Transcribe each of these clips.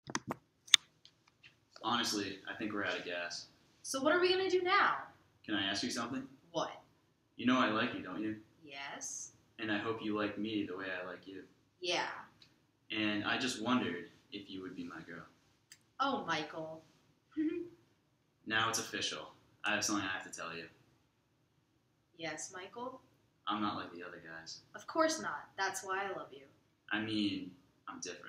Honestly, I think we're out of gas. So what are we gonna do now? Can I ask you something? What? You know I like you, don't you? Yes? And I hope you like me the way I like you. Yeah. And I just wondered if you would be my girl. Oh, Michael. Now it's official. I have something I have to tell you. Yes, Michael? I'm not like the other guys. Of course not. That's why I love you. I mean, I'm different.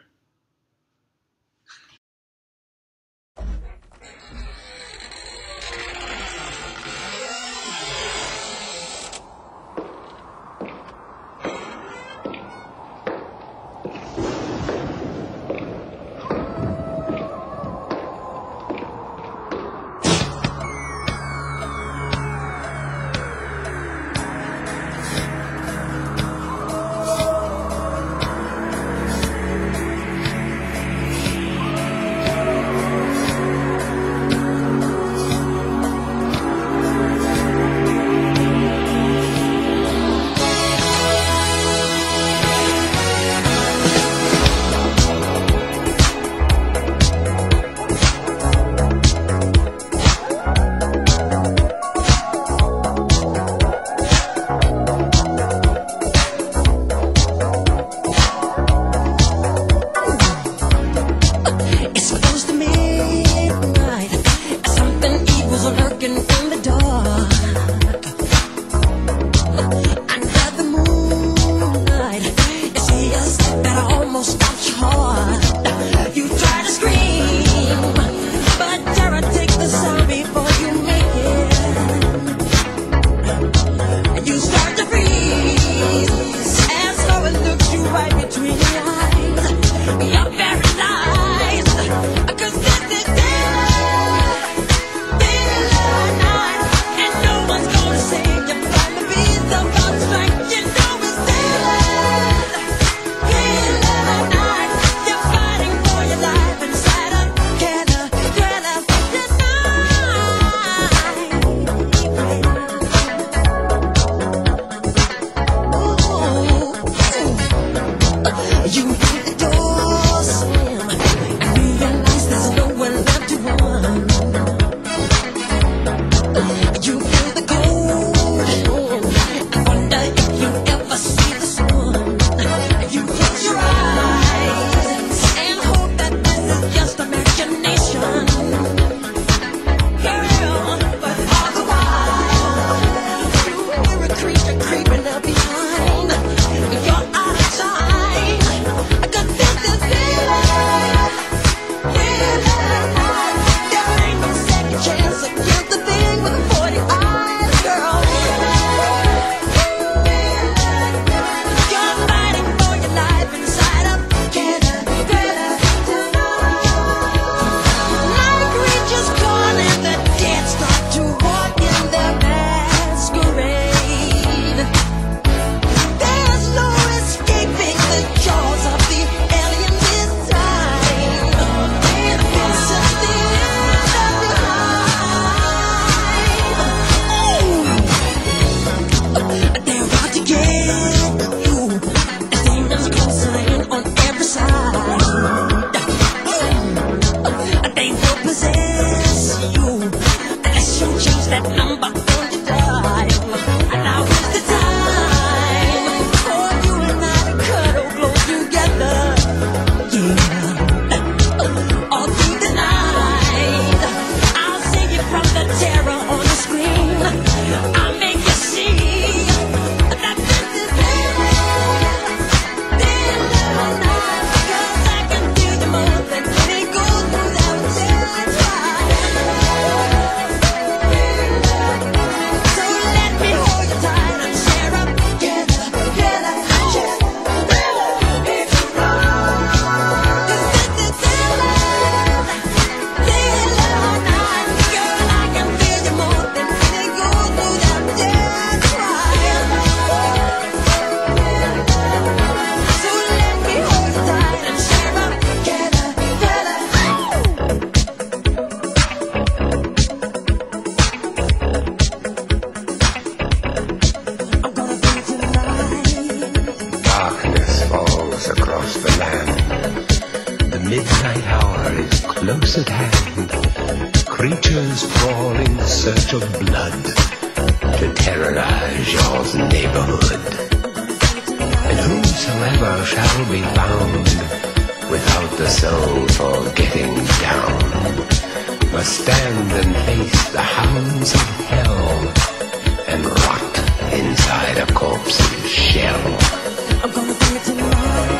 close at hand, creatures crawl in search of blood to terrorize your neighborhood. And whosoever shall be found without the soul for getting down must stand and face the hounds of hell and rot inside a corpse's shell. I'm gonna do it tonight.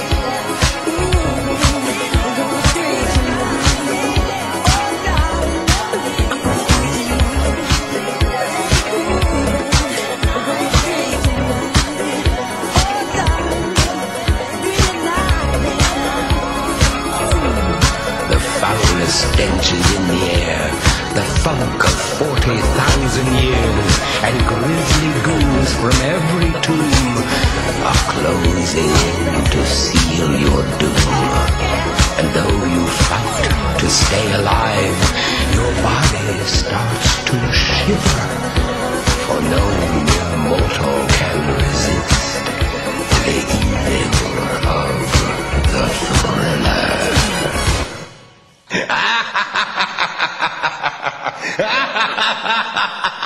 Stench is in the air, the funk of 40,000 years, and grisly ghouls from every tomb are closing in to seal your doom. And though you fight to stay alive, your body starts to shiver, for no mere mortal can resist the evil of the thriller. Ha ha ha ha ha ha!